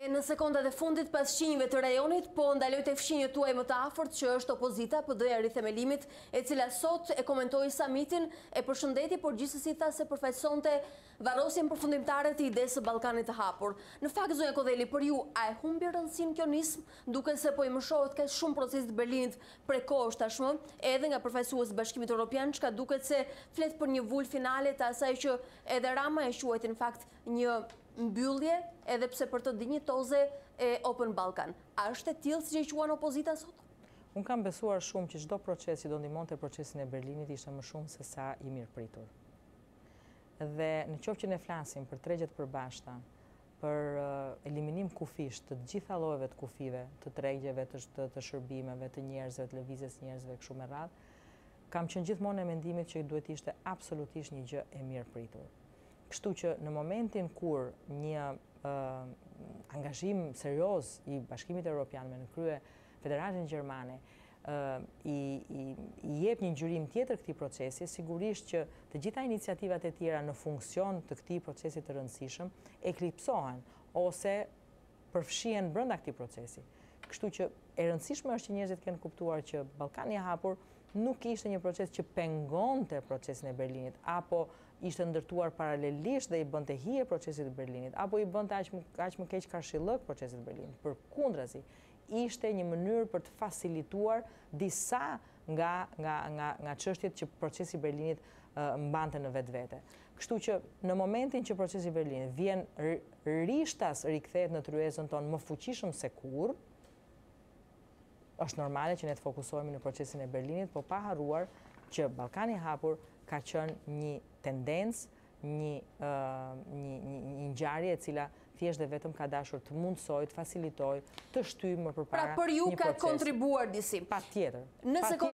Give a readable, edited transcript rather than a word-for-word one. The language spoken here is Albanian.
Në sekondat e fundit pas fshinjve të rajonit, po ndaloj të fshinjët tuaj më të afërt që është opozita PD-ja rithemelimit, e cila sot e komentoi samitin, e përshëndeti, por gjithsesi tha se përfaqësonte varrosjen përfundimtare të idesë së Ballkanit të hapur. Në fakt, zonja Kodheli, për ju a e humbi rëndësinë kjo nismë, duke se po i mëshohet ka shumë procesit të Berlinit prekosh tashmë, edhe nga përfaqësues të Bashkimit Evropian, çka duket se flet për një vulë finale të asaj që edhe Rama e quajti në fakt një mbyllje, edhe pse për të dinjitoze e Open Balkan. A është e tillë siç e quan opozita sot? Unë kam besuar shumë që çdo proces që do ndihmonte procesin e Berlinit ishte më shumë se sa i mirëpritur. Dhe në qoftë që ne flasim për tregjet përbashkëta, për eliminim kufish të gjitha llojeve të kufive, të tregjeve, të shërbimeve, të njerëzve, të lëvizjes njerëzve kështu me radhë, kam qenë gjithmonë e mendimit që duhet ishte absolutisht një gjë e mirëpritur. Kështu që në momentin kur një angazhim serioz i Bashkimit Evropian me në krye Federatin Gjermane i jep një ngjyrim tjetër këtij procesi, sigurisht që të gjitha iniciativat e tjera në funksion të këtij procesi të rëndësishëm eklipsohen ose përfshihen brenda këtij procesi. Kështu që e rëndësishme është që njerëzit kanë kuptuar që Ballkani i hapur nuk ishte një proces që pengonte procesin e Berlinit, apo ishte ndërtuar paralelisht dhe i bënte hije procesit të Berlinit, apo i bënte aq më keq karshillëk procesit të Berlinit. Përkundrazi, ishte një mënyrë për të facilituar disa nga çështjet që procesi i Berlinit mbante në vetvete. Kështu që në momentin që procesi i Berlinit vjen rishtas rikthehet në tryezën tonë më fuqishëm se kurrë, është normale që ne të fokusohemi në procesin e Berlinit, po pa harruar që Ballkani i hapur ka qenë një tendencë, një ngjarje e cila thjesht dhe vetëm ka dashur të mundsojë, të facilitojë, të shtyjë më përpara. Pra për ju ka kontribuar disi. Patjetër.